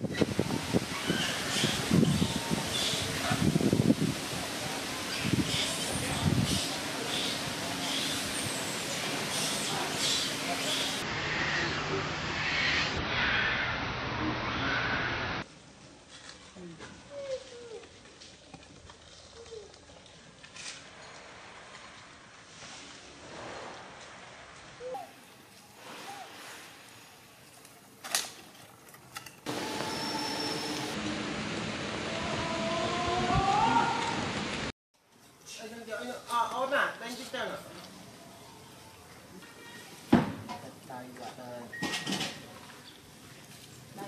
Ổn à, đánh chích chân à? Tay quả tay. Đây,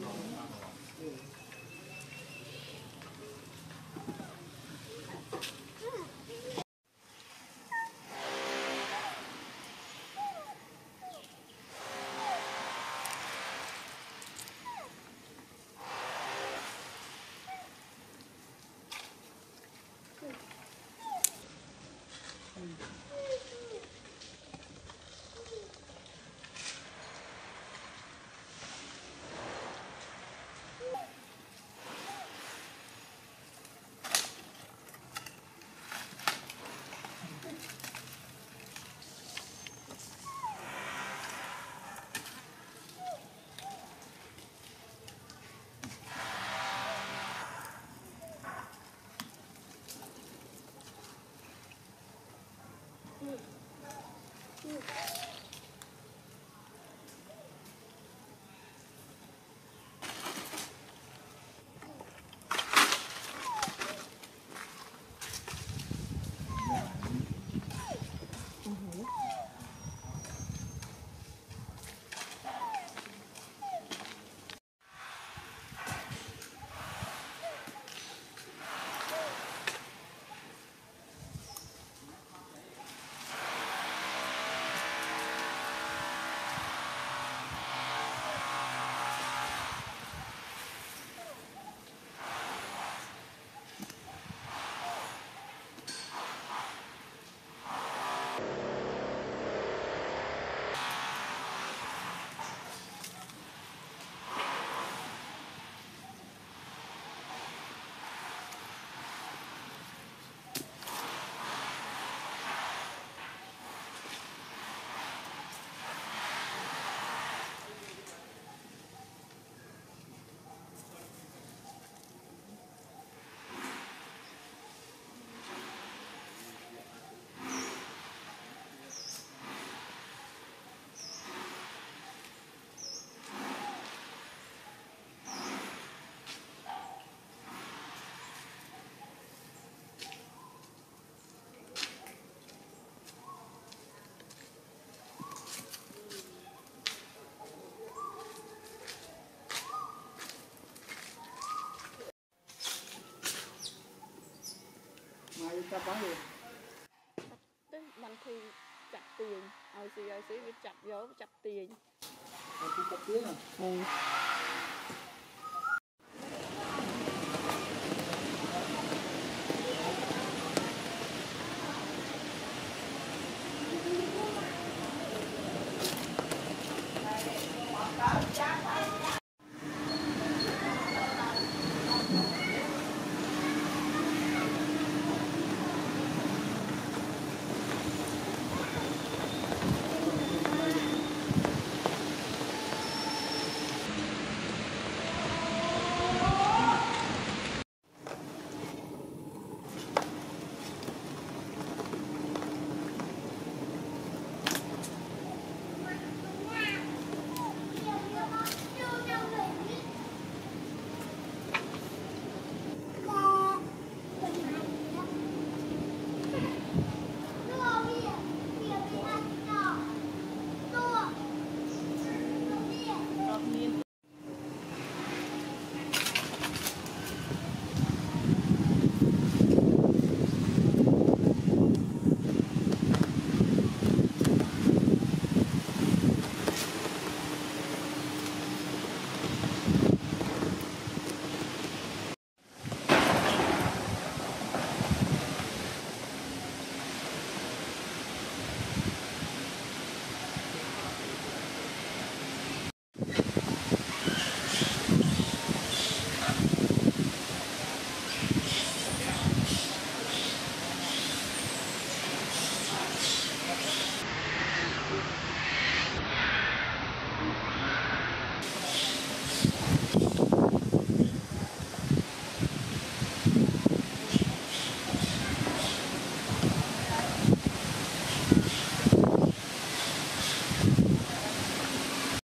จับบ้างเลยตึ้งบางทีจับเตียงเอาสิไปจับโยจับเตียงเอาที่จับเตียง